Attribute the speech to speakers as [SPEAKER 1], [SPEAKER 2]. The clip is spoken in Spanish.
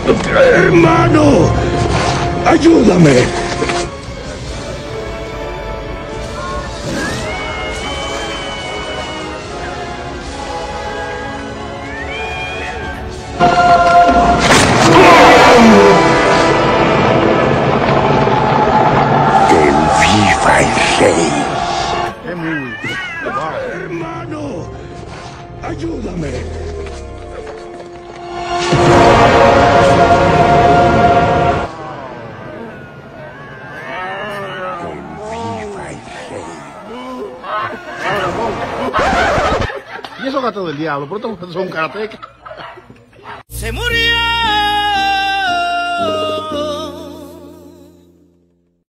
[SPEAKER 1] ¡Hermano! ¡Ayúdame! ¡Que viva el rey! ¡Hermano! ¡Ayúdame!
[SPEAKER 2] Y esos gatos del diablo, por otro son karateca.
[SPEAKER 3] Se murió.